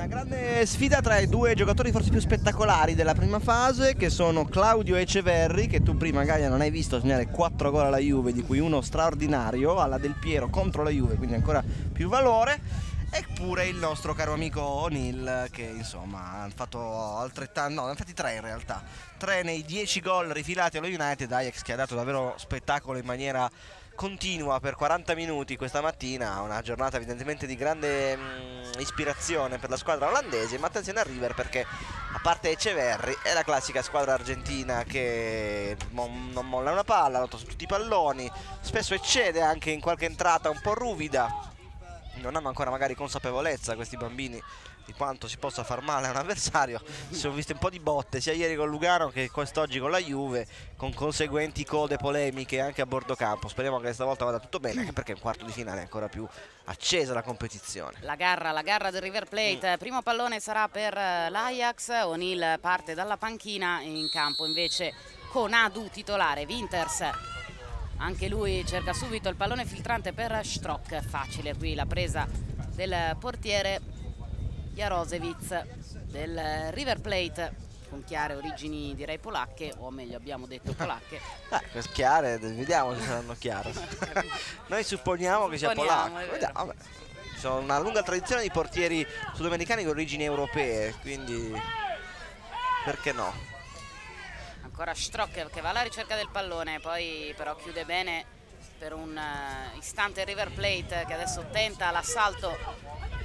grande sfida tra i due giocatori forse più spettacolari della prima fase, che sono Claudio Eceverri, che tu prima, Gaia, non hai visto segnare 4 gol alla Juve, di cui uno straordinario alla Del Piero contro la Juve, quindi ancora più valore, eppure il nostro caro amico O'Neill, che insomma ha fatto altrettanto, no, infatti 3 in realtà, 3 nei 10 gol rifilati allo United. Ajax che ha dato davvero spettacolo in maniera continua per 40 minuti questa mattina, una giornata evidentemente di grande ispirazione per la squadra olandese. Ma attenzione al River, perché a parte Eceverri è la classica squadra argentina che non molla una palla, lotta su tutti i palloni, spesso eccede anche in qualche entrata un po' ruvida. Non hanno ancora magari consapevolezza questi bambini di quanto si possa far male a un avversario. Si sono viste un po' di botte sia ieri con Lugano che quest'oggi con la Juve, con conseguenti code polemiche anche a bordo campo. Speriamo che stavolta vada tutto bene, anche perché in quarto di finale è ancora più accesa la competizione. La garra del River Plate. Primo pallone sarà per l'Ajax. O'Neill parte dalla panchina, in campo invece Konadu titolare. Winters, anche lui cerca subito il pallone filtrante per Strock. Facile qui la presa del portiere Jarosevic del River Plate, con chiare origini direi polacche, o meglio abbiamo detto polacche. Chiare, vediamo se saranno chiare. Noi supponiamo che sia polacco. Vediamo, vabbè. Ci sono una lunga tradizione di portieri sudamericani con origini europee, quindi perché no? Ancora Strock che va alla ricerca del pallone, poi però chiude bene per un istante River Plate, che adesso tenta l'assalto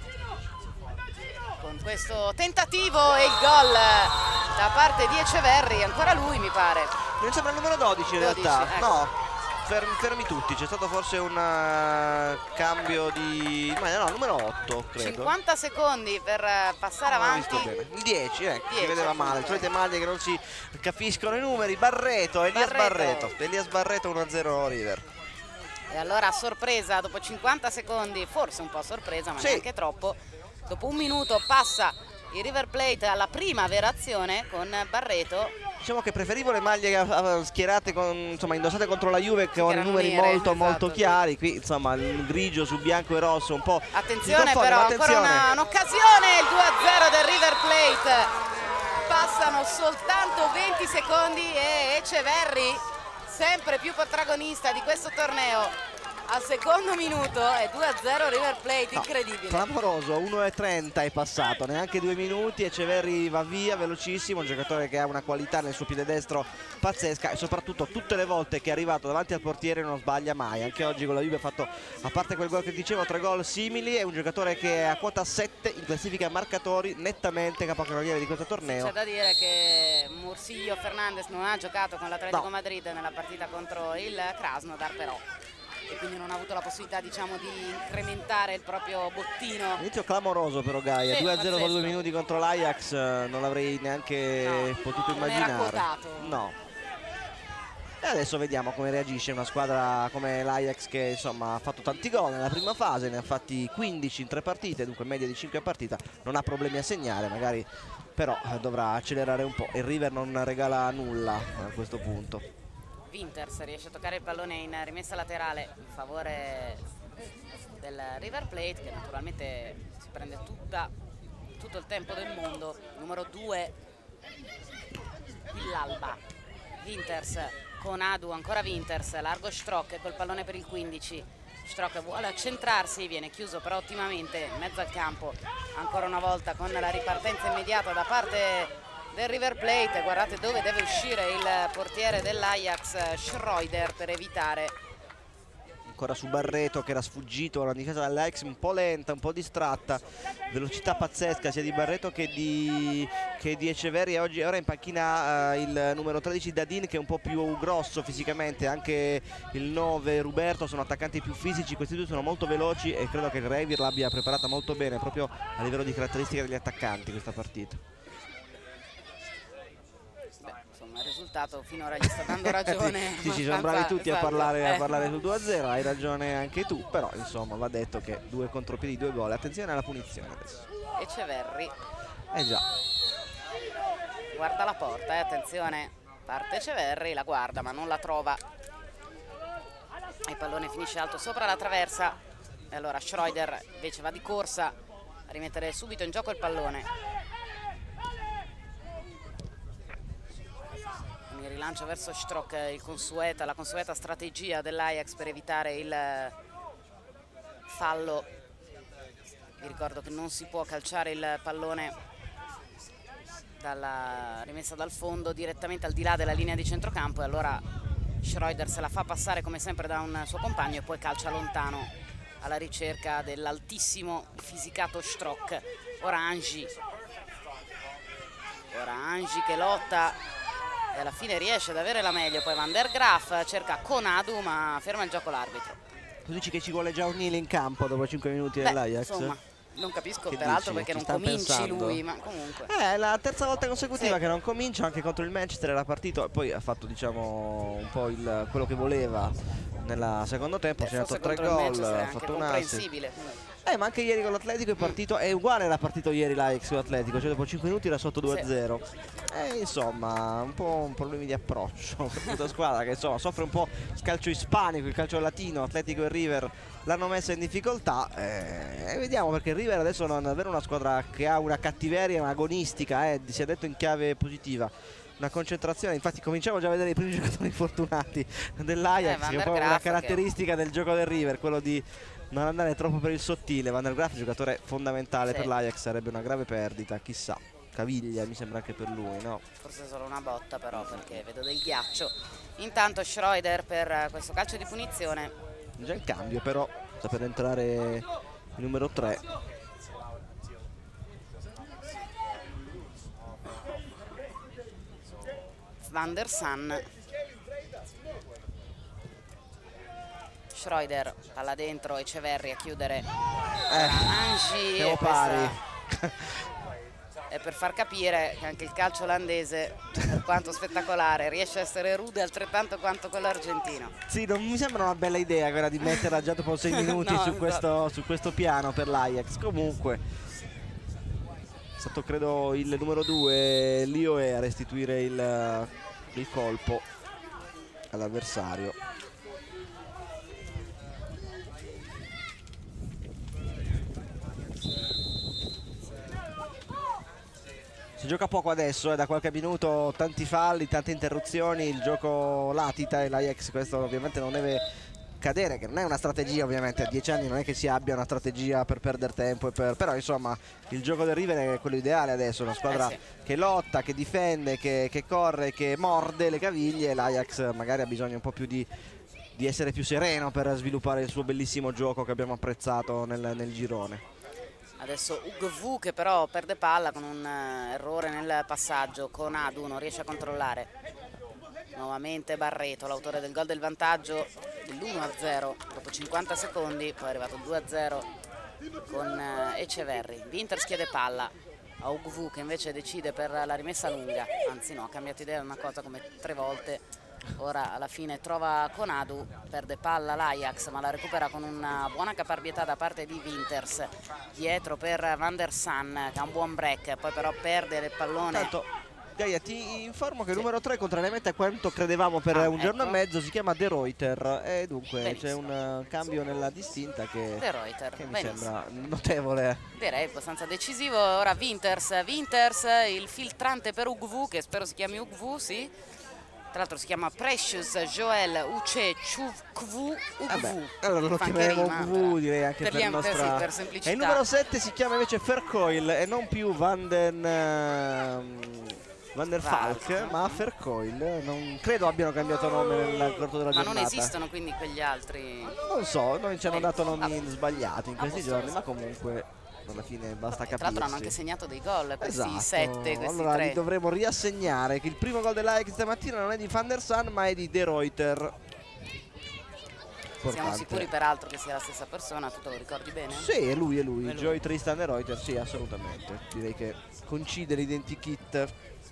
con questo tentativo, e il gol da parte di Eceverri, ancora lui mi pare. Mi sembra il numero 12 in realtà, ecco. no, fermi tutti, c'è stato forse un cambio di... ma no, numero 8 credo. 50 secondi per passare avanti. Il 10, si vedeva male, le solite maglie che non si capiscono i numeri. Elias Barreto 1-0 River. E allora sorpresa, dopo 50 secondi, forse un po' sorpresa ma neanche troppo, dopo un minuto passa il River Plate alla prima vera azione con Barreto. Diciamo che preferivo le maglie schierate insomma indossate contro la Juve, che con i numeri nere, molto chiari. Qui insomma il grigio su bianco e rosso un po'. Attenzione però, ancora un'occasione, il 2-0 del River Plate. Passano soltanto 20 secondi e Eceverri, sempre più protagonista di questo torneo, al secondo minuto è 2-0 River Plate, incredibile. Clamoroso, 1:30 è passato, neanche 2 minuti. Eceverri va via velocissimo, un giocatore che ha una qualità nel suo piede destro pazzesca, e soprattutto tutte le volte che è arrivato davanti al portiere non sbaglia mai. Anche oggi con la Juve ha fatto, a parte quel gol che dicevo, 3 gol simili. È un giocatore che è a quota 7 in classifica marcatori, nettamente capocannoniere di questo torneo. C'è da dire che Mursillo Fernandez non ha giocato con l'Atletico Madrid nella partita contro il Krasnodar, però, e quindi non ha avuto la possibilità, diciamo, di incrementare il proprio bottino. Inizio clamoroso però Gaia, 2-0 dopo 2 minuti contro l'Ajax, non l'avrei neanche potuto immaginare. Non era quotato. No. E adesso vediamo come reagisce una squadra come l'Ajax, che insomma ha fatto tanti gol nella prima fase, ne ha fatti 15 in 3 partite, dunque media di 5 a partita, non ha problemi a segnare, magari però dovrà accelerare un po'. Il River non regala nulla a questo punto. Winters riesce a toccare il pallone in rimessa laterale in favore del River Plate, che naturalmente si prende tutto il tempo del mondo. Numero 2 Villalba. Winters con Adu, ancora Winters, largo Strock col pallone per il 15. Strock vuole accentrarsi, viene chiuso però ottimamente in mezzo al campo, ancora una volta con la ripartenza immediata da parte del River Plate. Guardate dove deve uscire il portiere dell'Ajax, Schreuder, per evitare. Ancora su Barreto, che era sfuggito alla difesa dell'Ajax, un po' lenta, un po' distratta, velocità pazzesca sia di Barreto che di Eceverri. Ora in panchina il numero 13 Dadin, che è un po' più grosso fisicamente, anche il 9 Ruberto, sono attaccanti più fisici. Questi due sono molto veloci e credo che il Revier l'abbia preparata molto bene proprio a livello di caratteristiche degli attaccanti questa partita. Il risultato finora gli sta dando ragione. Sì, ci sono bravi tutti a parlare sul 2-0, hai ragione anche tu, però insomma va detto che 2 contropiedi, 2 gol. Attenzione alla punizione adesso. Eceverri. Già. Guarda la porta, attenzione. Parte Eceverri, la guarda ma non la trova. Il pallone finisce alto sopra la traversa. E allora Schreuder invece va di corsa rimettere subito in gioco il pallone. Quindi rilancio verso Strock, la consueta strategia dell'Ajax per evitare il fallo. Vi ricordo che non si può calciare il pallone dalla rimessa dal fondo direttamente al di là della linea di centrocampo, e allora Schreuder se la fa passare come sempre da un suo compagno e poi calcia lontano alla ricerca dell'altissimo fisicato Strock. Ora Angi che lotta e alla fine riesce ad avere la meglio, poi Van der Graaf cerca Konadu ma ferma il gioco l'arbitro. Tu dici che ci vuole già O'Neill in campo dopo 5 minuti dell'Ajax? Insomma, non capisco che peraltro dici? perché Ci non sta cominci pensando? lui, ma comunque. È la terza volta consecutiva Sì. che non comincia, anche contro il Manchester era partito, poi ha fatto diciamo un po' quello che voleva nel secondo tempo, ha segnato 3 gol, ha fatto un assist. comprensibile. Ma anche ieri con l'Atletico è partito, è uguale, era partito ieri l'Ajax con l'Atletico, cioè dopo 5 minuti era sotto 2-0. Insomma, un po' problemi di approccio per questa squadra che insomma soffre un po' il calcio ispanico, il calcio latino. Atletico e River l'hanno messa in difficoltà e vediamo, perché il River adesso non è davvero una squadra che ha una cattiveria agonistica, si è detto in chiave positiva. Una concentrazione, infatti cominciamo già a vedere i primi giocatori fortunati dell'Ajax, che è un po' una caratteristica del gioco del River, quello di non andare troppo per il sottile. Van der Graaf, giocatore fondamentale per l'Ajax, sarebbe una grave perdita, chissà. Caviglia mi sembra anche per lui, no? Forse solo una botta però, perché vedo del ghiaccio. Intanto Schreuder per questo calcio di punizione. Già il cambio però, sta per entrare il numero 3. Van der San. Schreuder, palla dentro, Eceverri a chiudere. Angi e è per far capire che anche il calcio olandese, per quanto spettacolare, riesce a essere rude altrettanto quanto quello argentino. Sì, non mi sembra una bella idea quella di metterla già dopo 6 minuti no, su questo piano per l'Ajax. Comunque è stato credo il numero 2 Lioe a restituire il colpo all'avversario. Si gioca poco adesso, da qualche minuto tanti falli, tante interruzioni, il gioco latita e l'Ajax questo ovviamente non deve cadere, che non è una strategia ovviamente, a 10 anni non è che si abbia una strategia per perdere tempo, però insomma il gioco del River è quello ideale adesso, una squadra che lotta, che difende, che corre, che morde le caviglie. L'Ajax magari ha bisogno un po' più di essere più sereno per sviluppare il suo bellissimo gioco che abbiamo apprezzato nel girone. Adesso Ugvu che però perde palla con un errore nel passaggio, Konadu non riesce a controllare. Nuovamente Barreto, l'autore del gol del vantaggio dell'1-0 dopo 50 secondi, poi è arrivato il 2-0 con Eceverri. Winters chiede palla a Ugvu che invece decide per la rimessa lunga, anzi no, ha cambiato idea una cosa come 3 volte. Ora alla fine trova Konadu, perde palla l'Ajax ma la recupera con una buona caparbietà da parte di Winters, dietro per Van der San che ha un buon break, poi però perde il pallone. Tanto, Gaia, ti informo che il numero 3, contrariamente a quanto credevamo per un giorno e mezzo, si chiama De Ruyter e dunque c'è un cambio nella distinta che mi sembra notevole. Direi abbastanza decisivo. Ora Winters, il filtrante per Ugvu, che spero si chiami Ugvu, sì. Tra l'altro si chiama Precious Joel Uche Chuvkvu Ugvu. Allora lo chiameremo Ugvu, direi anche per nostra... per semplicità. E il numero 7 si chiama invece Vercoil e non più Van der Valk, ma Vercoil. Non credo abbiano cambiato nome nel corso della giornata. Ma non esistono quindi quegli altri? Non so, noi ci hanno dato nomi sbagliati in questi giorni, ma comunque alla fine basta capirsi. Tra l'altro hanno anche segnato dei gol questi 7, questi allora 3. li dovremo riassegnare, che il primo gol dell'Ajax stamattina non è di Van der San ma è di De Ruyter. Siamo sicuri peraltro che sia la stessa persona, tu te lo ricordi bene? Sì, è lui, Joey Tristan De Ruyter, sì, assolutamente. Direi che coincide l'identikit.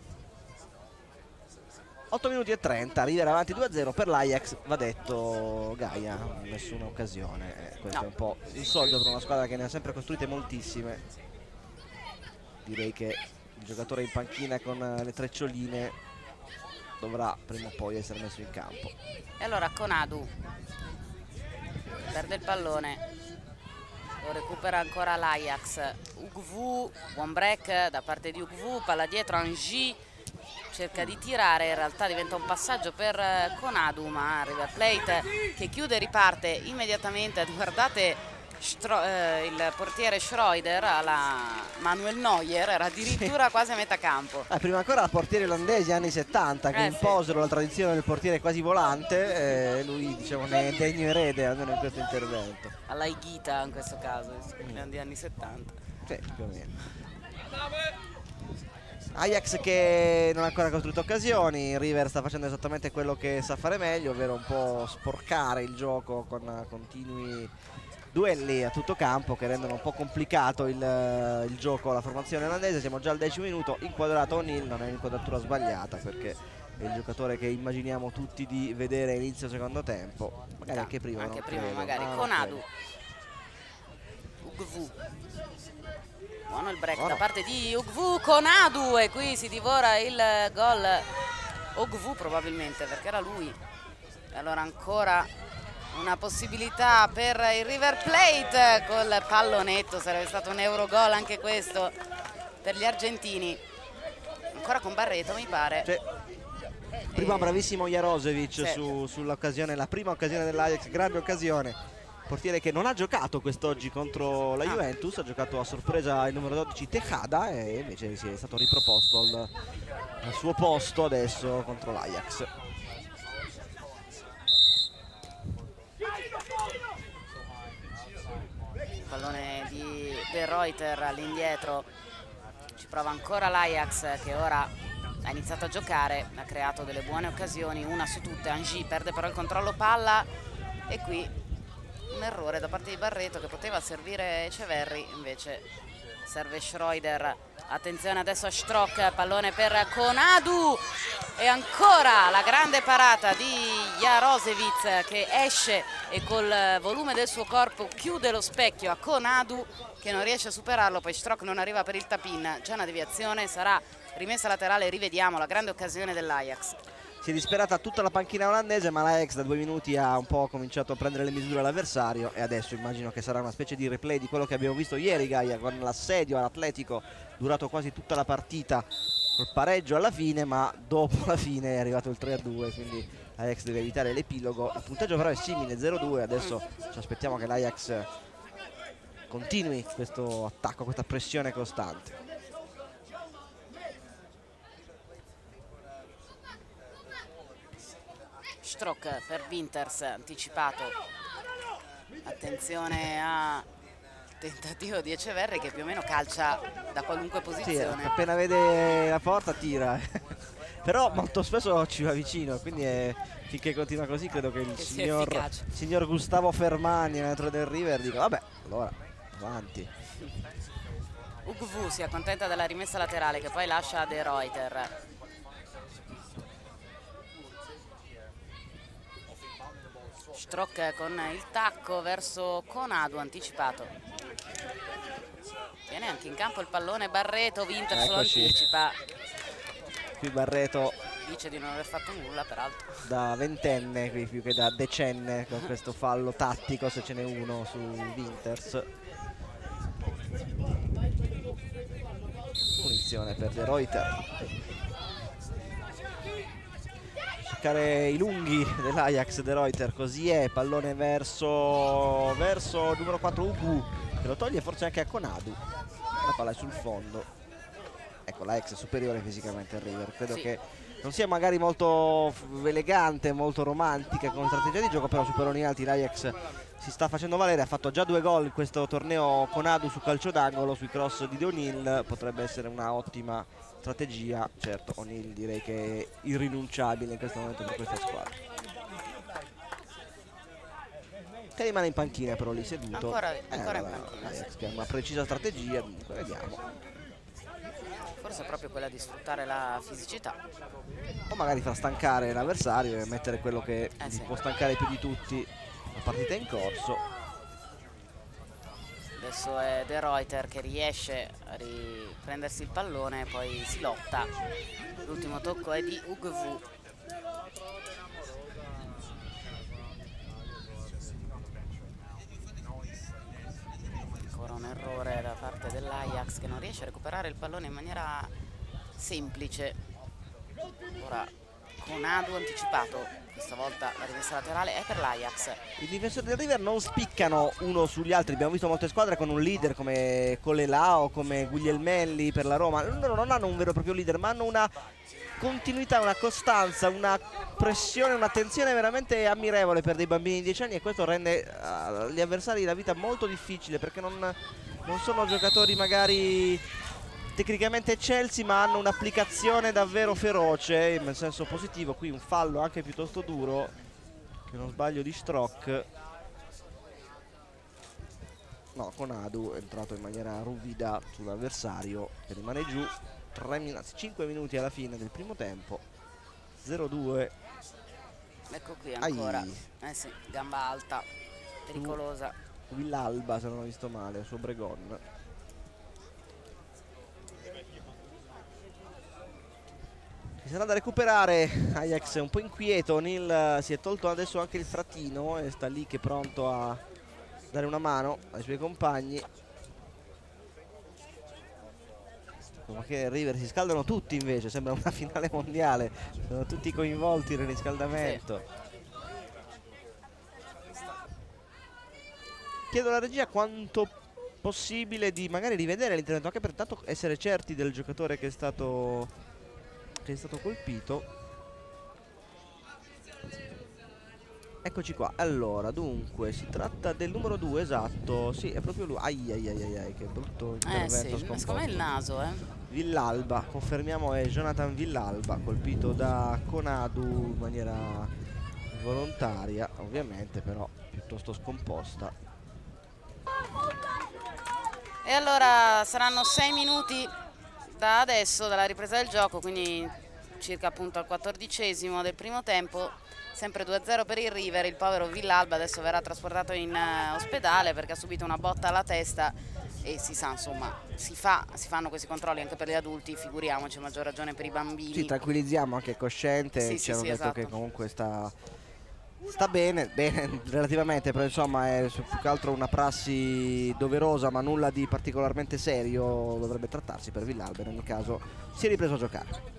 8 minuti e 30, River avanti 2-0 per l'Ajax, va detto Gaia, nessuna occasione. Questo è un po' insolito per una squadra che ne ha sempre costruite moltissime. Direi che il giocatore in panchina con le treccioline dovrà prima o poi essere messo in campo. E allora Konadu perde il pallone, lo recupera ancora l'Ajax. Ugvu, buon break da parte di Ugvu, palla dietro, Angie cerca di tirare, in realtà diventa un passaggio per Konadu, ma River Plate che chiude e riparte immediatamente. Guardate il portiere Schroeder alla Manuel Neuer, era addirittura quasi a metà campo. Prima ancora portieri olandesi anni 70 che imposero la tradizione del portiere quasi volante, lui diciamo ne è degno erede almeno in questo intervento. Alla Higuita in questo caso, grandi anni 70. Sì, più o meno. Ajax che non ha ancora costruito occasioni, River sta facendo esattamente quello che sa fare meglio, ovvero un po' sporcare il gioco con continui duelli a tutto campo che rendono un po' complicato il gioco alla formazione olandese. Siamo già al 10° minuto, inquadrato O'Neill, non è un'inquadratura sbagliata perché è il giocatore che immaginiamo tutti di vedere inizio secondo tempo, magari anche prima. Anche prima magari, Konadu. Ugvu. Buono il break da parte di Ugvu, Konadu, e qui si divora il gol. Ugvu probabilmente perché era lui. E allora ancora una possibilità per il River Plate col pallonetto, sarebbe stato un Eurogol anche questo per gli argentini. Ancora con Barreto mi pare. Sì. Prima bravissimo Jarosevic sull'occasione, la prima occasione dell'Ajax, grande occasione. Portiere che non ha giocato quest'oggi contro la Juventus, ha giocato a sorpresa il numero 12 Tejada e invece si è stato riproposto al suo posto adesso contro l'Ajax. Pallone di De Ruyter all'indietro, ci prova ancora l'Ajax che ora ha iniziato a giocare, ha creato delle buone occasioni, una su tutte. Angie perde però il controllo palla e qui un errore da parte di Barreto che poteva servire Echeverri, invece serve Schroeder. Attenzione adesso a Strock, pallone per Konadu e ancora la grande parata di Jarosevic che esce e col volume del suo corpo chiude lo specchio a Konadu che non riesce a superarlo, poi Strock non arriva per il tap-in, c'è una deviazione, sarà rimessa laterale. Rivediamo la grande occasione dell'Ajax. Si è disperata tutta la panchina olandese, ma l'Ajax da 2 minuti ha un po' cominciato a prendere le misure all'avversario e adesso immagino che sarà una specie di replay di quello che abbiamo visto ieri, Gaia, con l'assedio all'Atletico durato quasi tutta la partita, col pareggio alla fine, ma dopo la fine è arrivato il 3-2, quindi l'Ajax deve evitare l'epilogo. Il punteggio però è simile, 0-2, adesso ci aspettiamo che l'Ajax continui questo attacco, questa pressione costante. Strock per Winters, anticipato. Attenzione a tentativo di Echeverri che più o meno calcia da qualunque posizione. Sì, appena vede la porta tira. Però molto spesso ci va vicino, quindi finché continua così credo che il signor Gustavo Fermani, allenatore del River, dica vabbè, allora avanti. Ugvu si accontenta della rimessa laterale che poi lascia a De Ruyter. Strock con il tacco verso Konadu, anticipato. Viene anche in campo il pallone Barreto, Winters lo anticipa. Qui Barreto dice di non aver fatto nulla peraltro. Da ventenne qui più che da decenne con questo fallo tattico, se ce n'è uno su Winters. Punizione per De Ruyter. Cercare i lunghi dell'Ajax, De Ruyter, così è, pallone verso il numero 4 Ugwu che lo toglie forse anche a Konadu, la palla è sul fondo. Ecco, l'Ajax è superiore fisicamente al River, credo che non sia magari molto elegante, molto romantica come strategia di gioco, però su palloni alti l'Ajax si sta facendo valere, ha fatto già 2 gol in questo torneo Konadu su calcio d'angolo, sui cross di O'Neill, potrebbe essere una ottima strategia. Certo, O'Neill direi che è irrinunciabile in questo momento per questa squadra, che rimane in panchina però lì seduto. Ancora in panchina, che ha una precisa strategia, dunque vediamo. Forse è proprio quella di sfruttare la fisicità o magari far stancare l'avversario e mettere quello che può stancare più di tutti la partita in corso. Adesso è De Ruyter che riesce a riprendersi il pallone, poi si lotta. L'ultimo tocco è di Ugwu. riesce a recuperare il pallone in maniera semplice. Ora Conadu anticipato, questa volta la rimessa laterale è per l'Ajax. I difensori del River non spiccano uno sugli altri, abbiamo visto molte squadre con un leader come Colelau, come Guglielmelli per la Roma. Loro non hanno un vero e proprio leader, ma hanno una continuità, una costanza, una pressione, un'attenzione veramente ammirevole per dei bambini di 10 anni, e questo rende agli avversari la vita molto difficile, perché non sono giocatori magari tecnicamente eccelsi, ma hanno un'applicazione davvero feroce in senso positivo. Qui un fallo anche piuttosto duro, che non sbaglio di Strock. No, Conadu è entrato in maniera ruvida sull'avversario che rimane giù. 5 minuti alla fine del primo tempo, 0-2. Ecco qui ancora, sì, gamba alta, pericolosa. Villalba, se non ho visto male, su Obregon. Si sarà da recuperare. Ajax è un po' inquieto. O'Neal si è tolto adesso anche il frattino e sta lì che è pronto a dare una mano ai suoi compagni. Ma che River si scaldano tutti, invece sembra una finale mondiale, sono tutti coinvolti nel riscaldamento. Sì. Chiedo alla regia quanto possibile di magari rivedere l'intervento, anche per tanto essere certi del giocatore che è stato colpito. Eccoci qua. Allora, dunque, si tratta del numero 2, esatto. Sì, è proprio lui. Ai, che brutto intervento sì, scomposto. come il naso, Villalba, confermiamo, è Jonathan Villalba, colpito da Conadu in maniera volontaria, ovviamente, però piuttosto scomposta. E allora saranno 6 minuti da adesso, dalla ripresa del gioco, quindi circa appunto al 14° del primo tempo. Sempre 2-0 per il River. Il povero Villalba adesso verrà trasportato in ospedale perché ha subito una botta alla testa, e si sa, insomma, si fanno questi controlli anche per gli adulti, figuriamoci, a maggior ragione per i bambini. Sì, tranquillizziamo, anche è cosciente, ci hanno detto esatto, che comunque sta bene relativamente, però insomma è più che altro una prassi doverosa, ma nulla di particolarmente serio dovrebbe trattarsi per Villalba. In ogni caso si è ripreso a giocare.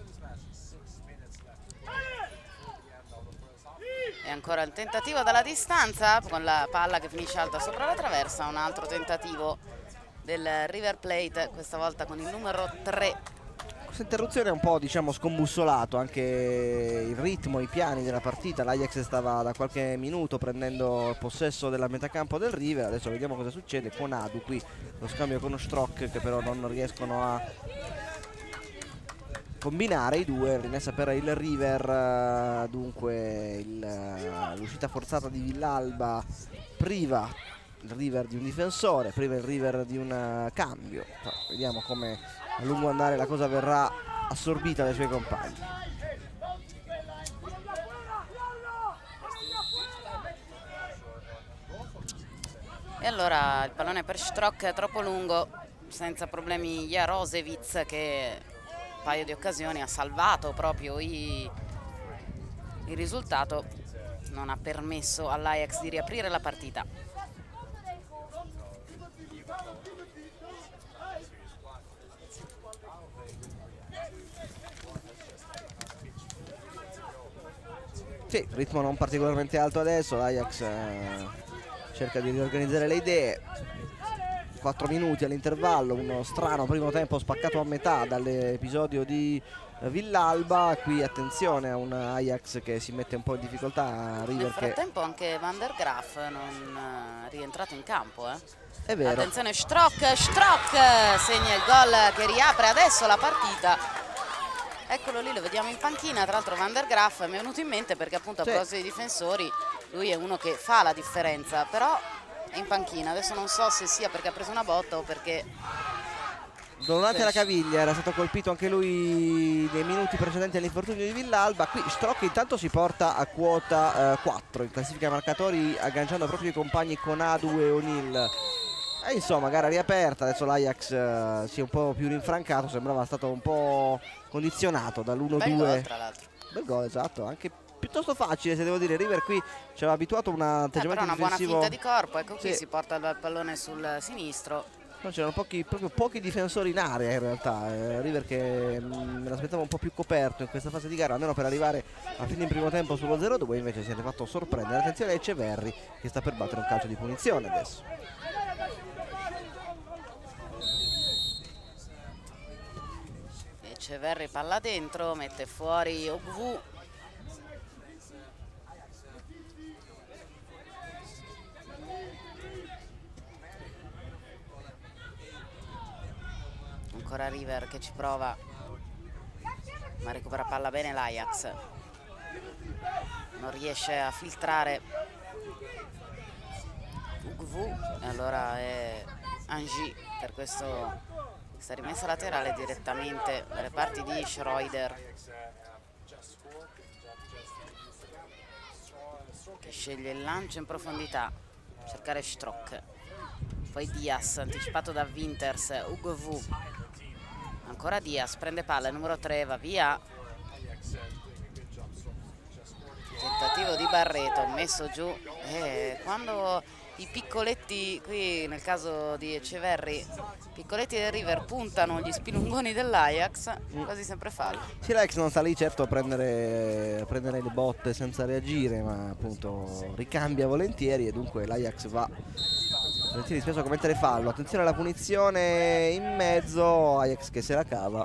E ancora il tentativo dalla distanza con la palla che finisce alta sopra la traversa. Un altro tentativo del River Plate, questa volta con il numero 3. Questa interruzione è un po', diciamo, scombussolato anche il ritmo, i piani della partita. L'Ajax stava da qualche minuto prendendo il possesso della metacampo del River. Adesso vediamo cosa succede. Conadu qui, lo scambio con Strock, che però non riescono a combinare i due. Rimessa per il River. Dunque l'uscita forzata di Villalba priva il River di un difensore, priva il River di un cambio. Vediamo come a lungo andare la cosa verrà assorbita dai suoi compagni. E allora il pallone per Strock è troppo lungo, senza problemi Jarosevic, che un paio di occasioni ha salvato proprio il risultato, non ha permesso all'Ajax di riaprire la partita. Sì, ritmo non particolarmente alto adesso, l'Ajax cerca di riorganizzare le idee. 4 minuti all'intervallo, uno strano primo tempo spaccato a metà dall'episodio di Villalba. Qui attenzione a un Ajax che si mette un po' in difficoltà. River. Nel frattempo anche Van der Graaf non è rientrato in campo. È vero. Attenzione, Strock segna il gol che riapre adesso la partita. Eccolo lì, lo vediamo in panchina. Tra l'altro Van der Graaf mi è venuto in mente perché appunto a proposito dei difensori lui è uno che fa la differenza, però è in panchina. Adesso non so se sia perché ha preso una botta o perché Donati alla caviglia, era stato colpito anche lui nei minuti precedenti all'infortunio di Villalba. Qui Strock intanto si porta a quota 4 in classifica marcatori, agganciando proprio i compagni Conadu e O'Neal. E insomma, gara riaperta, adesso l'Ajax si è un po' più rinfrancato, sembrava stato un po' condizionato dall'1-2. Bel gol, tra l'altro. Bel gol, esatto, anche piuttosto facile, se devo dire. River qui ci aveva abituato a un atteggiamento però una difensivo. buona finta di corpo, ecco qui si porta il pallone sul sinistro. No, c'erano proprio pochi difensori in area in realtà. River che me l'aspettavo un po' più coperto in questa fase di gara, almeno per arrivare a fine primo tempo sullo 0-2, invece si è fatto sorprendere. Attenzione a Eceverri che sta per battere un calcio di punizione adesso. Eceverri palla dentro, mette fuori Ogvu. Ancora River che ci prova, ma recupera palla bene l'Ajax, non riesce a filtrare Ogvu, e allora è Angie per questa rimessa laterale direttamente dalle parti di Schroeder, che sceglie il lancio in profondità, cercare Strock, poi Diaz anticipato da Winters, Ogvu. Ancora Diaz, prende palla, il numero 3 va via. Tentativo di Barreto, messo giù. Quando i piccoletti, qui nel caso di Eceverri, piccoletti del River puntano gli spilungoni dell'Ajax, quasi sempre fallo. Sì, l'Ajax non sta lì certo a prendere le botte senza reagire, ma appunto ricambia volentieri e dunque l'Ajax va volentieri spesso a commettere fallo. Attenzione alla punizione in mezzo, Ajax che se la cava.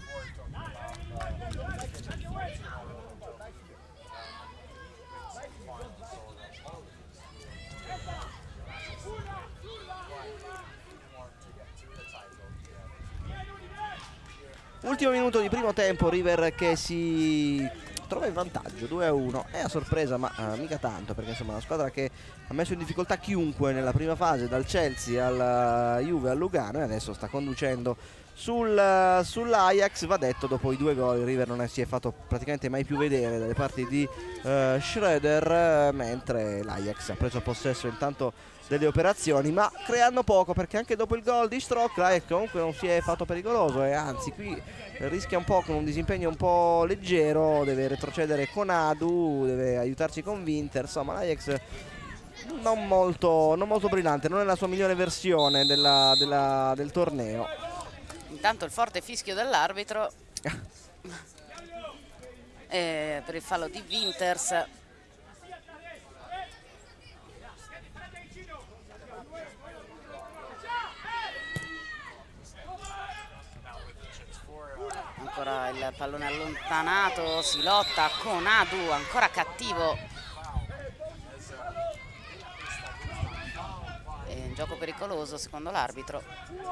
Ultimo minuto di primo tempo, River che si trova in vantaggio 2-1, è a sorpresa ma mica tanto, perché insomma è una squadra che ha messo in difficoltà chiunque nella prima fase, dal Chelsea alla Juve al Lugano, e adesso sta conducendo sull'Ajax. Va detto, dopo i 2 gol il River non si è fatto praticamente mai più vedere dalle parti di Schroeder, mentre l'Ajax ha preso possesso intanto delle operazioni, ma creando poco, perché anche dopo il gol di Strock l'Ajax comunque non si è fatto pericoloso, e anzi qui rischia un po' con un disimpegno un po' leggero, deve retrocedere con Adu, deve aiutarci con Winter, insomma l'Ajax non molto brillante, non è la sua migliore versione del torneo. Intanto il forte fischio dell'arbitro per il fallo di Winters. Ancora il pallone allontanato, si lotta con Adu, ancora cattivo. È un gioco pericoloso secondo l'arbitro.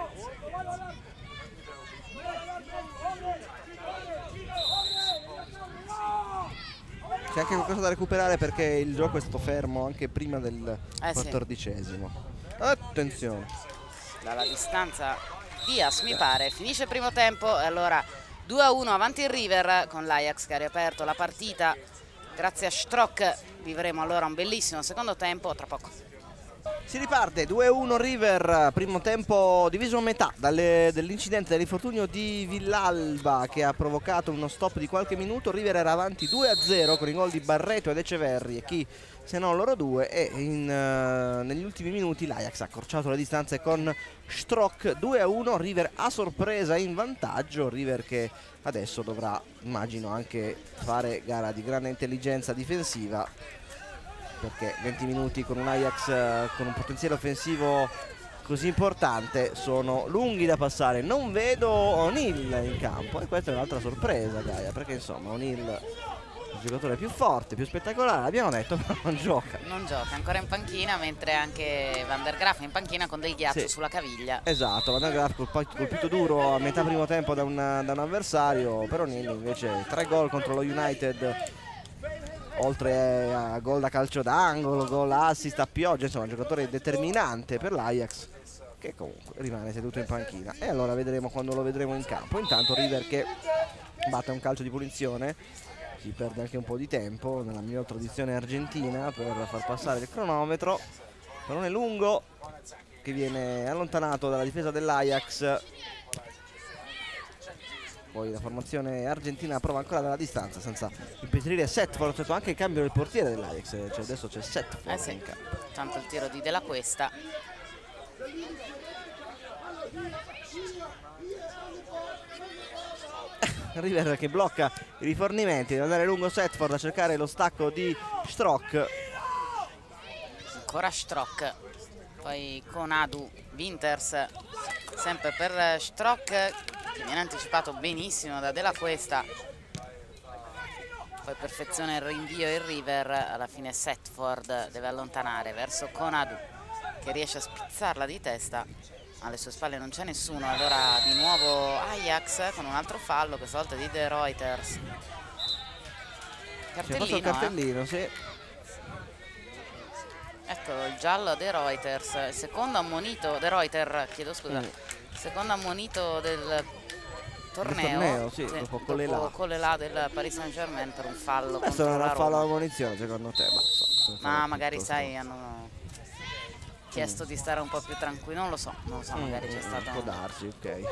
C'è anche qualcosa da recuperare, perché il gioco è stato fermo anche prima del 14°. Sì. Attenzione. Dalla distanza Diaz mi pare. Finisce il primo tempo e allora 2-1 avanti il River, con l'Ajax che ha riaperto la partita. Grazie a Strock vivremo allora un bellissimo secondo tempo tra poco. Si riparte 2-1 River, primo tempo diviso a metà dall'incidente, dell'infortunio di Villalba che ha provocato uno stop di qualche minuto. River era avanti 2-0 con i gol di Barreto ed Eceverri, e chi se no loro due, e negli ultimi minuti l'Ajax ha accorciato le distanze con Strock. 2-1, River a sorpresa in vantaggio, River che adesso dovrà, immagino, anche fare gara di grande intelligenza difensiva, perché 20 minuti con un Ajax con un potenziale offensivo così importante sono lunghi da passare. Non vedo O'Neill in campo, e questa è un'altra sorpresa, Gaia, perché insomma O'Neill, il giocatore più forte, più spettacolare, abbiamo detto, ma non gioca. Non gioca, ancora in panchina, mentre anche Van der Graaf è in panchina con del ghiaccio sulla caviglia. Esatto, Van der Graaf colpito duro a metà primo tempo da un avversario, però O'Neill invece 3 gol contro lo United, oltre a gol da calcio d'angolo, gol assist a pioggia, insomma un giocatore determinante per l'Ajax, che comunque rimane seduto in panchina, e allora vedremo quando lo vedremo in campo. Intanto River che batte un calcio di punizione, si perde anche un po' di tempo nella miglior tradizione argentina per far passare il cronometro. Pallone lungo che viene allontanato dalla difesa dell'Ajax, poi la formazione argentina prova ancora dalla distanza senza impedire Setford. C'è stato anche il cambio del portiere dell'Ajax, cioè adesso c'è Setford in campo. Tanto il tiro di Della Cuesta. River che blocca i rifornimenti, deve andare lungo Setford a cercare lo stacco di Strock. Ancora Strock, poi Konadu, Winters, sempre per Strock che viene anticipato benissimo da Della Cuesta, poi perfeziona il rinvio e il River, alla fine Setford deve allontanare verso Konadu che riesce a spizzarla di testa. Alle sue spalle non c'è nessuno, allora di nuovo Ajax con un altro fallo, questa volta di De Reuters. Cartellino, il cartellino, sì. Ecco il giallo De Reuters, il secondo ammonito, De Reuter, chiedo scusa, secondo ammonito del torneo, sì, sì, dopo Colela del Paris Saint-Germain per un fallo questo contro non la è un fallo Roma. alla munizione secondo te? Ma magari sai, hanno chiesto di stare un po' più tranquilli, non lo so, magari c'è stato. Può darsi, ok.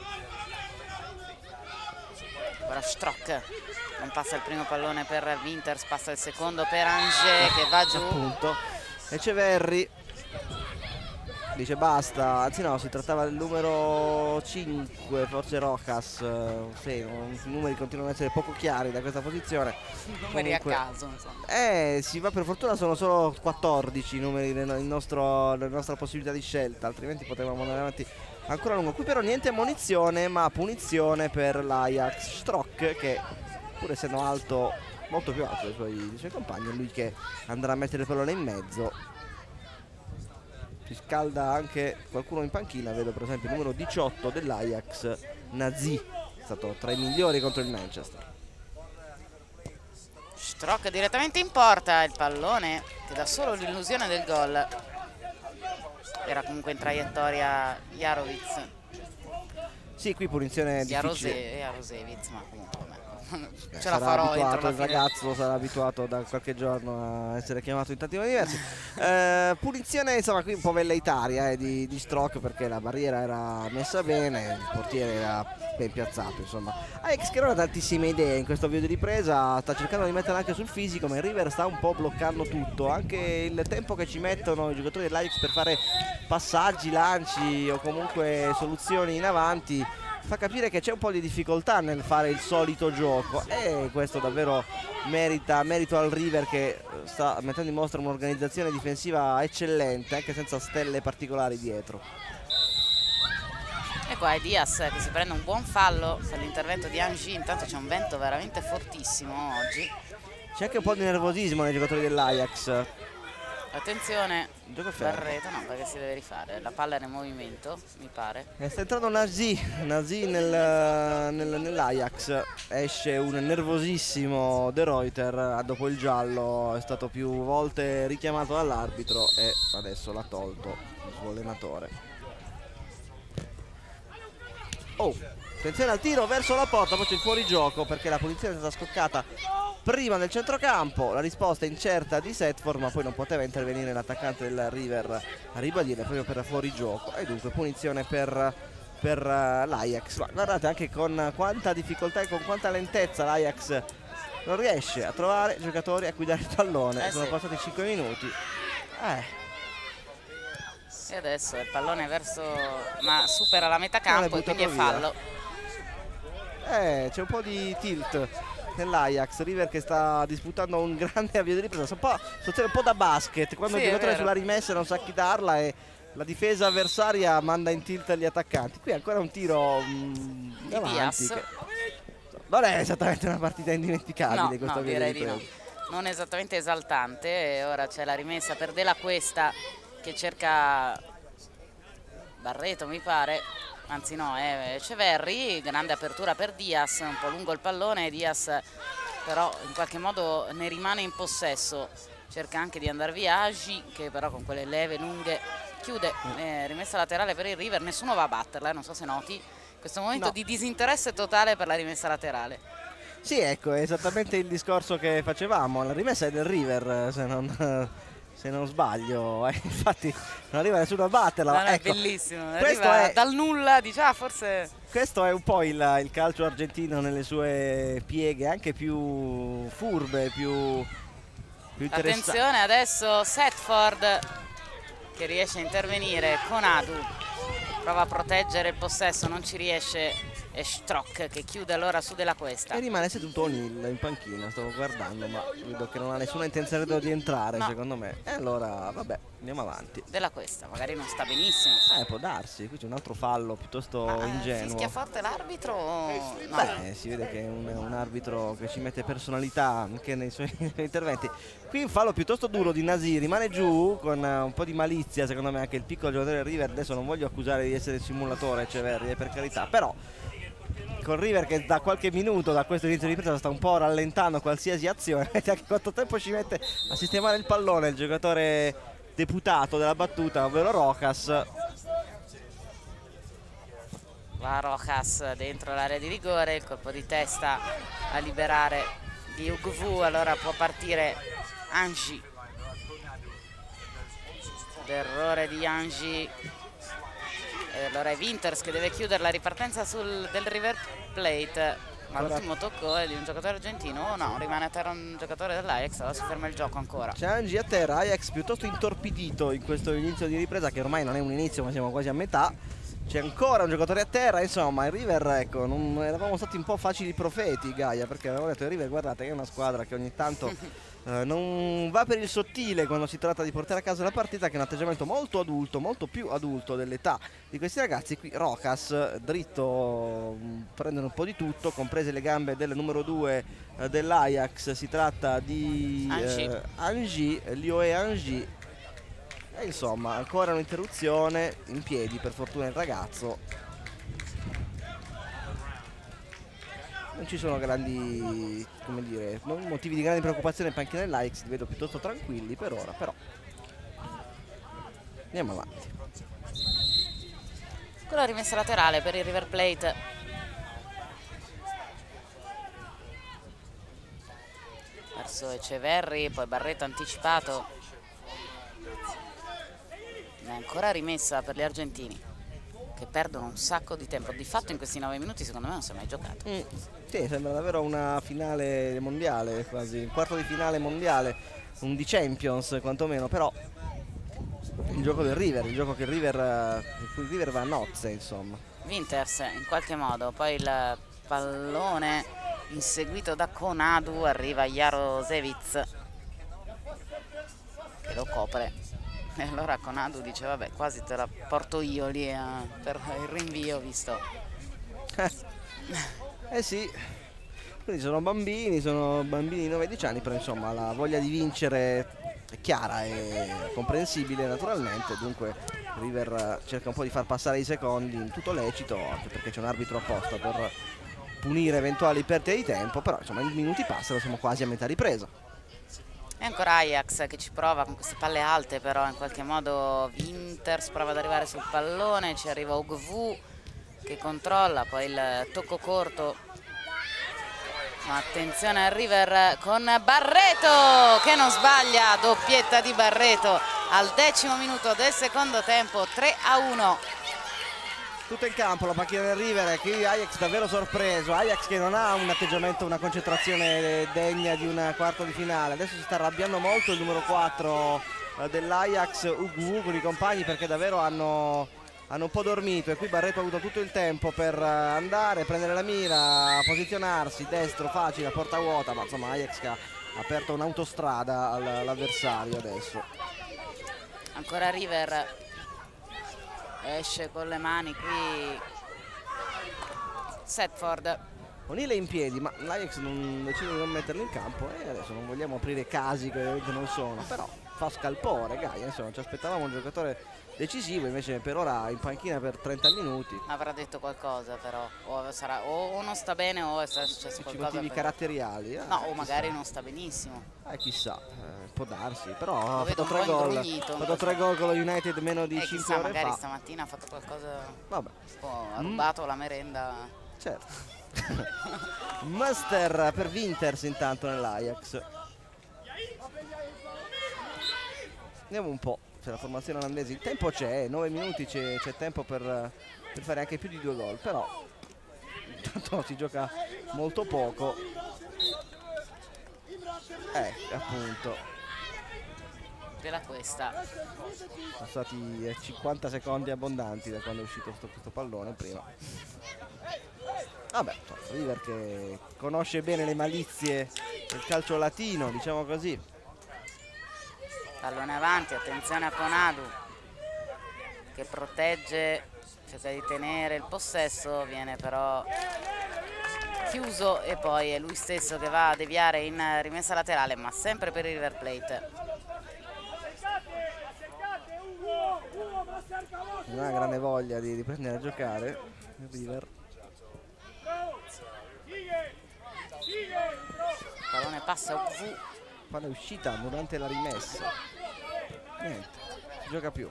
Ora Strock, non passa il primo pallone per Winters, passa il secondo per Angers che va giù. Appunto. Eceverri dice basta, anzi no, si trattava del numero 5, forse Rojas. Sì, i numeri continuano ad essere poco chiari da questa posizione. Numeri a caso, insomma. Si va, per fortuna sono solo 14 i numeri nella nostra possibilità di scelta, altrimenti potevamo andare avanti ancora a lungo. Qui però niente ammonizione, ma punizione per l'Ajax. Strock, che pur essendo alto, molto più alto dei suoi compagni, è lui che andrà a mettere il pallone in mezzo. Si scalda anche qualcuno in panchina, vedo per esempio il numero 18 dell'Ajax, Nazi, è stato tra i migliori contro il Manchester. Strock direttamente in porta, il pallone che dà solo l'illusione del gol. Era comunque in traiettoria Jarovic. Sì, qui punizione difficile. Jarosevic, ma comunque ce la sarà farò abituato, entro il ragazzo sarà abituato da qualche giorno a essere chiamato in tanti modi diversi. Punizione insomma qui un po' velleitaria di Strock, perché la barriera era messa bene, il portiere era ben piazzato, insomma. Ajax che non ha tantissime idee in questo avvio di ripresa, sta cercando di mettere anche sul fisico, ma il River sta un po' bloccando tutto, anche il tempo che ci mettono i giocatori dell'Ajax per fare passaggi, lanci o comunque soluzioni in avanti fa capire che c'è un po' di difficoltà nel fare il solito gioco, e questo davvero merito al River, che sta mettendo in mostra un'organizzazione difensiva eccellente, anche senza stelle particolari dietro. E qua è Diaz che si prende un buon fallo per l'intervento di Angers. Intanto c'è un vento veramente fortissimo oggi. C'è anche un po' di nervosismo nei giocatori dell'Ajax. Attenzione, Barreto, no, perché si deve rifare, la palla era in movimento, mi pare. Sta entrando Nazi nell'Ajax, esce un nervosissimo De Reuter, dopo il giallo è stato più volte richiamato dall'arbitro e adesso l'ha tolto il suo allenatore. Attenzione al tiro verso la porta, poi c'è il fuorigioco perché la punizione è stata scoccata prima del centrocampo, la risposta incerta di Setford, ma poi non poteva intervenire l'attaccante del River a ribadire proprio per fuorigioco, e dunque punizione per l'Ajax. Ma guardate anche con quanta difficoltà e con quanta lentezza l'Ajax non riesce a trovare giocatori a guidare il pallone. Sono passati 5 minuti. E adesso il pallone ma supera la metà campo e quindi è fallo. C'è un po' di tilt nell'Ajax, River che sta disputando un grande avvio di ripresa, un po' da basket, quando il giocatore è sulla rimessa non sa chi darla e la difesa avversaria manda in tilt gli attaccanti. Qui ancora un tiro davanti che non è esattamente una partita indimenticabile, questo avvio di ripresa. Non esattamente esaltante. Ora c'è la rimessa per Della Cuesta che cerca Barreto, mi pare. Anzi no, è Eceverri, grande apertura per Diaz, un po' lungo il pallone, Diaz però in qualche modo ne rimane in possesso, cerca anche di andare via Agi, che però con quelle leve lunghe chiude, rimessa laterale per il River, nessuno va a batterla, non so se noti, questo momento di disinteresse totale per la rimessa laterale. Sì, ecco, è esattamente il discorso che facevamo, la rimessa è del River, se non sbaglio, infatti non arriva nessuno a batterla. No, ecco, è bellissimo, arriva dal nulla, diciamo, forse. Questo è un po' il calcio argentino nelle sue pieghe, anche più furbe, più interessanti. Attenzione adesso Setford che riesce a intervenire, Konadu prova a proteggere il possesso, non ci riesce, e Strock che chiude allora su Della Cuesta. E rimane seduto O'Neill in panchina, stavo guardando, ma vedo che non ha nessuna intenzione di entrare, no, secondo me. E allora, vabbè, andiamo avanti. Della Cuesta, magari non sta benissimo. Può darsi, qui c'è un altro fallo piuttosto ingenuo. Fischia forte l'arbitro? No. Beh, si vede che è un arbitro che ci mette personalità anche nei suoi interventi. Qui un fallo piuttosto duro di Nasir, rimane giù con un po' di malizia, secondo me anche il piccolo giocatore del River. Adesso non voglio accusare di essere simulatore Echeverri, per carità, però con River che da qualche minuto da questo inizio di ripresa sta un po' rallentando qualsiasi azione. Anche quanto tempo ci mette a sistemare il pallone il giocatore deputato della battuta, ovvero Rojas. Va Rojas dentro l'area di rigore, il colpo di testa a liberare di Ugvu, allora può partire Anji. L'errore di Anji. E allora è Winters che deve chiudere la ripartenza del River Plate, ma l'ultimo tocco è di un giocatore argentino. Oh no, rimane a terra un giocatore dell'Ajax, allora si ferma il gioco ancora. C'è Anji a terra, Ajax piuttosto intorpidito in questo inizio di ripresa, che ormai non è un inizio ma siamo quasi a metà. C'è ancora un giocatore a terra, insomma il River, ecco, non eravamo stati un po' facili profeti, Gaia, perché avevamo detto il River, guardate che è una squadra che ogni tanto non va per il sottile quando si tratta di portare a casa la partita, che è un atteggiamento molto adulto, molto più adulto dell'età di questi ragazzi. Qui Rojas dritto, prendono un po' di tutto, comprese le gambe del numero 2 dell'Ajax, si tratta di Anji, Lioé Anji. E insomma ancora un'interruzione, in piedi per fortuna il ragazzo. Non ci sono grandi, come dire, non motivi di grande preoccupazione in panchina dell'Ajax, li vedo piuttosto tranquilli per ora, però andiamo avanti. Con la rimessa laterale per il River Plate. Verso Echeverri, poi Barreto anticipato. È ancora rimessa per gli argentini, che perdono un sacco di tempo. Di fatto in questi 9 minuti secondo me non si è mai giocato. Sì, sembra davvero una finale mondiale, quasi un quarto di finale mondiale, un di Champions quantomeno, però il gioco del River, il gioco che il River va a nozze, insomma. Winters in qualche modo, poi il pallone inseguito da Konadu, arriva Jarosevic che lo copre. E allora Konadu dice vabbè, quasi te la porto io lì per il rinvio, visto. Sì, quindi sono bambini di 9-10 anni, però insomma la voglia di vincere è chiara e comprensibile naturalmente. Dunque River cerca un po' di far passare i secondi in tutto lecito, anche perché c'è un arbitro apposta per punire eventuali perdite di tempo, però insomma i minuti passano, siamo quasi a metà ripresa. E ancora Ajax che ci prova con queste palle alte, però in qualche modo Winters prova ad arrivare sul pallone, ci arriva Ugvu che controlla, poi il tocco corto. Ma attenzione al River con Barreto che non sbaglia, doppietta di Barreto al 10° minuto del secondo tempo, 3-1. Tutto in campo la panchina del River, qui Ajax davvero sorpreso, Ajax che non ha un atteggiamento, una concentrazione degna di un quarto di finale. Adesso si sta arrabbiando molto il numero 4 dell'Ajax, Ugwu, con i compagni, perché davvero hanno un po' dormito, e qui Barreto ha avuto tutto il tempo per andare, prendere la mira, posizionarsi, destro facile, a porta vuota, ma insomma Ajax che ha aperto un'autostrada all'avversario adesso. Ancora River. Esce con le mani qui Setford. O'Neill è in piedi, ma l'Ajax decide di non metterlo in campo, e adesso non vogliamo aprire casi che ovviamente non sono, però fa scalpore, Gaia, insomma ci aspettavamo un giocatore decisivo, invece per ora in panchina per 30 minuti. Avrà detto qualcosa però, o non sta bene o è successo qualcosa. Motivi caratteriali. No, o magari non sta benissimo. Chissà, può darsi, però ha fatto 3 gol. Ha fatto 3 gol con lo United meno di 5 ore magari fa. Stamattina ha fatto qualcosa. Vabbè. Ha rubato la merenda. Certo. Master per Winters intanto nell'Ajax. Andiamo un po', c'è la formazione olandese, il tempo c'è, 9 minuti c'è tempo per fare anche più di 2 gol, però intanto si gioca molto poco. Appunto. compiela questa. Sono stati 50 secondi abbondanti da quando è uscito questo pallone prima. Vabbè, River che conosce bene le malizie del calcio latino, diciamo così. Pallone avanti, attenzione a Conadu che protegge, cerca di tenere il possesso, viene però chiuso e poi è lui stesso che va a deviare in rimessa laterale, ma sempre per il River Plate. Non ha grande voglia di riprendere a giocare il River. Il pallone passa a UV. Quando è uscita durante la rimessa, niente, si gioca più.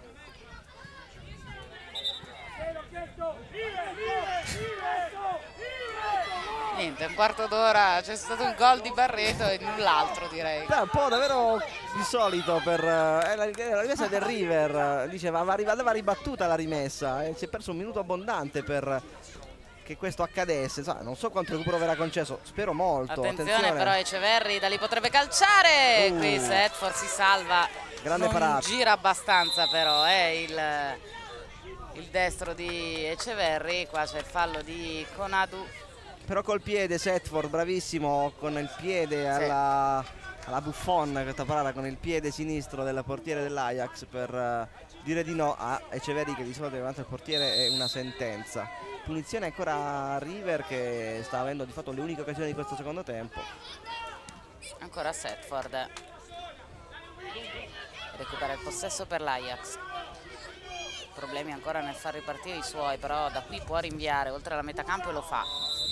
Niente, un quarto d'ora c'è stato un gol di Barreto e null'altro, direi. Un po' davvero insolito per la rimessa del River. Diceva andava ribattuta la rimessa e si è perso un minuto abbondante per che questo accadesse. Non so quanto recupero verrà concesso, spero molto. Attenzione però Eceverri, da lì potrebbe calciare. Qui Setford si salva, grande non parata. gira abbastanza però il destro di Eceverri. Qua c'è il fallo di Conadu. Però col piede Setford, bravissimo, con il piede alla Buffon, questa parata con il piede sinistro del portiere dell'Ajax per dire di no a Eceverri, che di solito davanti al portiere è una sentenza. Punizione ancora a River, che sta avendo di fatto le uniche occasioni di questo secondo tempo. Ancora Setford, recupera il possesso per l'Ajax. Problemi ancora nel far ripartire i suoi, però da qui può rinviare oltre la metà campo e lo fa.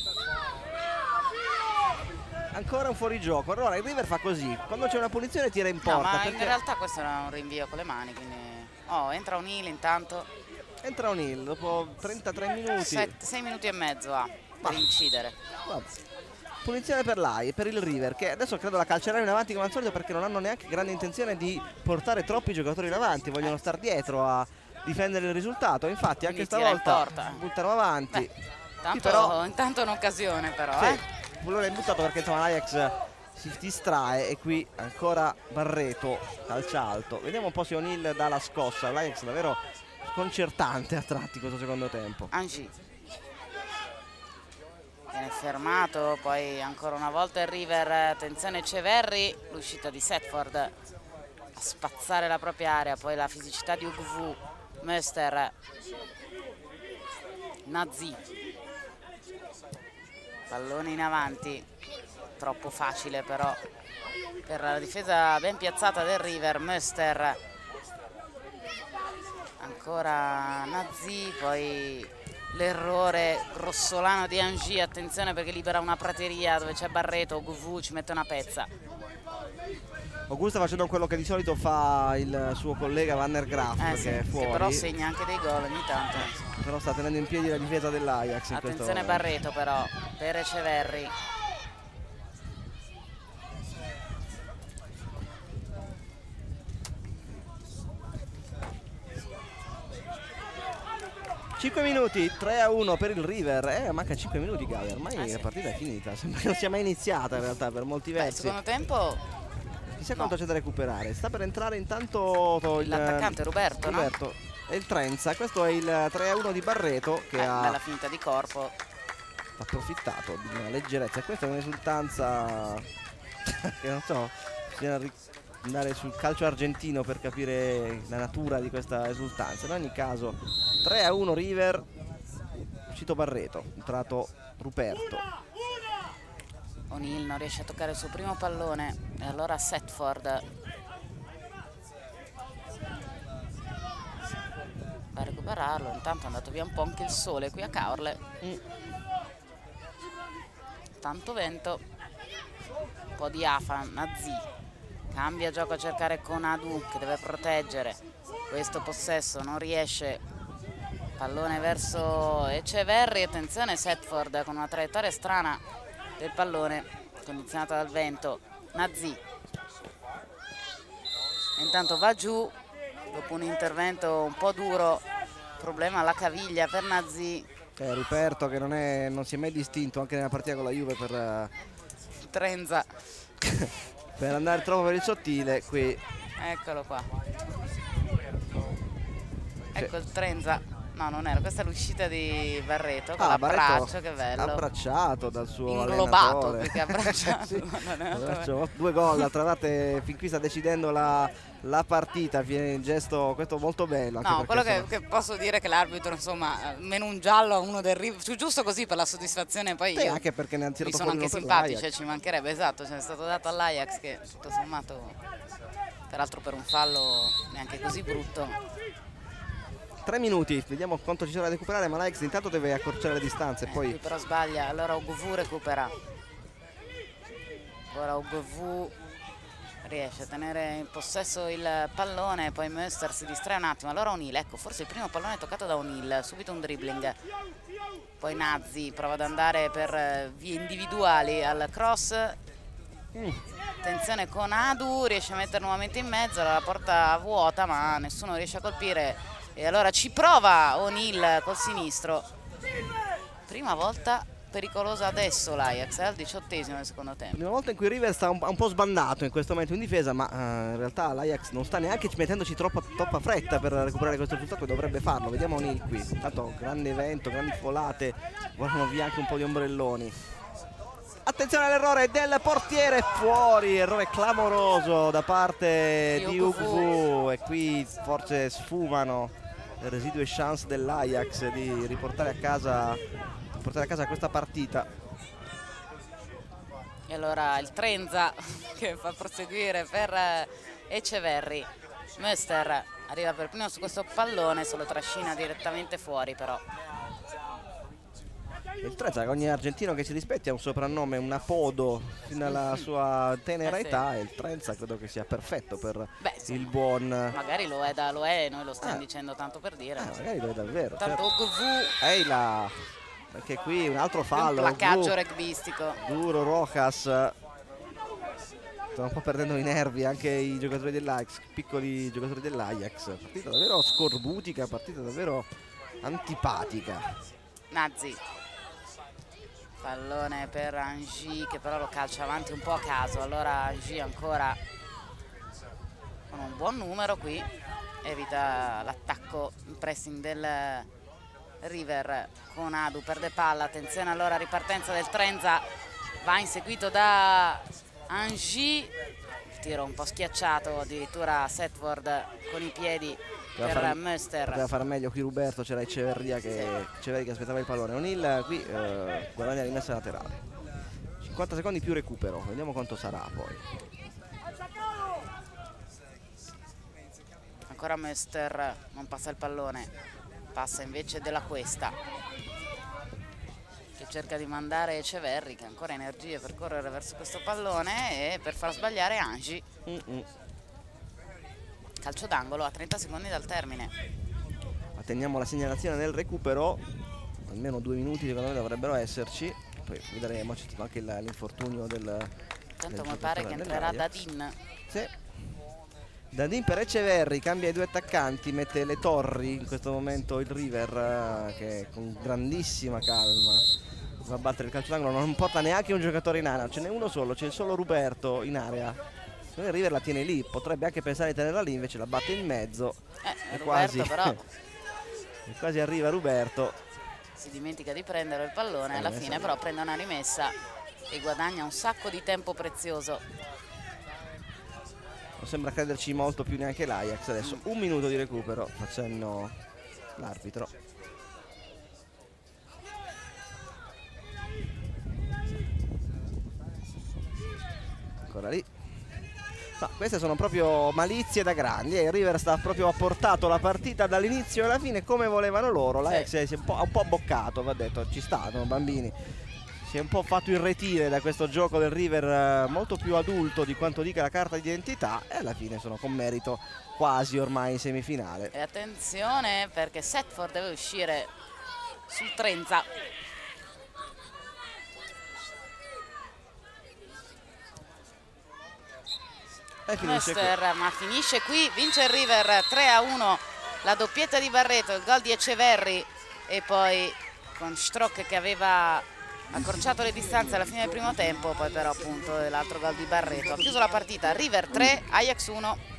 Ancora un fuorigioco. Allora il River fa così, quando c'è una punizione tira in porta. No, ma perché in realtà questo era un rinvio con le mani, quindi... entra O'Neill intanto. entra O'Neill dopo 33 minuti. 6 minuti e mezzo ha per incidere. Vabbè. Punizione per il River, che adesso credo la calceranno in avanti come al solito, perché non hanno neanche grande intenzione di portare troppi giocatori in avanti, vogliono star dietro a difendere il risultato. Infatti anche stavolta buttano avanti. Intanto un'occasione però. Allora è buttato perché insomma l'Ajax si distrae e qui ancora Barreto calcia alto. Vediamo un po' se O'Neill dà la scossa. L'Ajax davvero sconcertante a tratti questo secondo tempo. Angi viene fermato, poi ancora una volta il River. Attenzione Eceverri, l'uscita di Setford a spazzare la propria area, poi la fisicità di Ugvu, Möster, Nazi, pallone in avanti, troppo facile però per la difesa ben piazzata del River. Möster, ancora Nazi, poi l'errore grossolano di Angi. Attenzione perché libera una prateria dove c'è Barreto. Ugvu ci mette una pezza. Ugvu sta facendo quello che di solito fa il suo collega Van der Graaf, che è fuori, che però segna anche dei gol ogni tanto. Però sta tenendo in piedi la difesa dell'Ajax. Attenzione Barreto però per Eceverri. Cinque minuti, 3-1 per il River. Manca 5 minuti, Gaia. Ormai la partita è finita. Sembra che non sia mai iniziata in realtà per molti versi. Secondo tempo chissà quanto c'è da recuperare. Sta per entrare intanto l'attaccante Roberto, no? E il Trenza. Questo è il 3-1 di Barreto, che ha bella finta di corpo, approfittato di una leggerezza. E questa è un'esultanza che non so, bisogna andare sul calcio argentino per capire la natura di questa esultanza. In ogni caso 3-1 River, uscito Barreto, entrato Ruperto. O'Neill non riesce a toccare il suo primo pallone e allora Setford va a recuperarlo. Intanto è andato via un po' anche il sole qui a Caorle. Tanto vento, un po' di afa. Nazi cambia gioco a cercare Conadu, che deve proteggere questo possesso, non riesce. Pallone verso Eceverri. Attenzione Setford con una traiettoria strana del pallone, condizionata dal vento. Nazi intanto va giù dopo un intervento un po' duro, problema alla caviglia per Nazi. Ruperto che non si è mai distinto anche nella partita con la Juve per Trenza per andare troppo per il sottile. Qui Eccolo qua. Ecco il Trenza. No, non era, questa è l'uscita di Barreto con l'abbraccio, che bello. Abbracciato dal suo inglobato allenatore. più che abbracciato. Sì, 2 gol, tra l'altro fin qui sta decidendo la partita, viene in gesto questo molto bello. No, quello che posso dire è che l'arbitro, insomma, meno un giallo a uno del River, giusto così per la soddisfazione, poi io anche perché ne hanno tirato sono fuori anche uno simpatici, ci mancherebbe, esatto, ce n'è stato dato all'Ajax che tutto sommato, peraltro per un fallo neanche così brutto. 3 minuti, vediamo quanto ci sarà da recuperare, ma l'Ajax intanto deve accorciare le distanze. Poi Qui però sbaglia, allora Ogovu recupera. Ora Ogovu riesce a tenere in possesso il pallone, poi Möster si distrae un attimo. Allora O'Neill, ecco, forse il primo pallone toccato da O'Neill, subito un dribbling. Poi Nazzi prova ad andare per vie individuali al cross. Attenzione con Adu, riesce a mettere nuovamente in mezzo, la porta vuota ma nessuno riesce a colpire. E allora ci prova O'Neill col sinistro. Prima volta pericolosa adesso l'Ajax, al 18esimo del secondo tempo. Prima volta in cui River sta un po' sbandato in questo momento in difesa, ma in realtà l'Ajax non sta neanche mettendoci troppa fretta per recuperare questo risultato, dovrebbe farlo. Vediamo O'Neill qui, intanto grande evento, grandi folate, guardano via anche un po' di ombrelloni. Attenzione all'errore del portiere, fuori, errore clamoroso da parte di Ogovu, e qui forse sfumano le residue chance dell'Ajax di riportare a casa questa partita. E allora il Trenza che fa proseguire per Eceverri. Möster arriva per primo su questo pallone, se lo trascina direttamente fuori però. Il Trenza, che ogni argentino che si rispetti ha un soprannome, un apodo fino alla sua tenera età, e il Trenza credo che sia perfetto per il buon... Magari lo è, noi lo stiamo dicendo tanto per dire. Magari lo è davvero. Tanto Ogovu... Ehi là, perché qui un altro fallo. Un placcaggio rugbyistico. Duro, Rojas. Stanno un po' perdendo i nervi anche i giocatori dell'Ajax, piccoli giocatori dell'Ajax. Partita davvero scorbutica, partita davvero antipatica. Nazzi. Pallone per Angie che però lo calcia avanti un po' a caso. Allora Angie ancora con un buon numero qui, evita l'attacco, il pressing del River con Adu, perde palla. Attenzione allora, ripartenza del Trenza, va inseguito da Angie, il tiro un po' schiacciato, addirittura Setford con i piedi per Möster. Poteva fare meglio qui Roberto, c'era Echeverria che aspettava il pallone. O'Neill qui guadagna rimessa laterale. 50 secondi più recupero, vediamo quanto sarà poi. Ancora Möster, non passa il pallone, passa invece Della Cuesta che cerca di mandare Echeverri, che ha ancora energie per correre verso questo pallone e per far sbagliare Angie. Calcio d'angolo a 30 secondi dal termine. Atteniamo la segnalazione del recupero, almeno 2 minuti secondo me dovrebbero esserci, poi vedremo. C'è stato anche l'infortunio del... Tanto mi pare che entrerà Dadin. Sì. Dadin per Echeverri, cambia i 2 attaccanti, mette le Torri in questo momento il River, che con grandissima calma va a battere il calcio d'angolo, non porta neanche un giocatore in area, ce n'è uno solo, c'è solo Roberto in area. Il River la tiene lì, potrebbe anche pensare di tenerla lì, invece la batte in mezzo. E quasi arriva Roberto. Si dimentica di prendere il pallone, alla fine però prende una rimessa e guadagna un sacco di tempo prezioso. Non sembra crederci molto più neanche l'Ajax. Adesso 1 minuto di recupero, facendo l'arbitro. Ancora lì. No, queste sono proprio malizie da grandi. Il River ha portato la partita dall'inizio alla fine come volevano loro. L'Ajax si è un po' abboccato, va detto, ci stanno bambini. Si è un po' fatto irretire da questo gioco del River molto più adulto di quanto dica la carta d'identità, e alla fine sono con merito quasi ormai in semifinale. E attenzione perché Setford deve uscire sul Trenza. Möster, ma finisce qui, vince il River 3-1, la doppietta di Barreto, il gol di Echeverri e poi con Strock che aveva accorciato le distanze alla fine del primo tempo, poi però appunto l'altro gol di Barreto. Ha chiuso la partita, River 3, Ajax 1.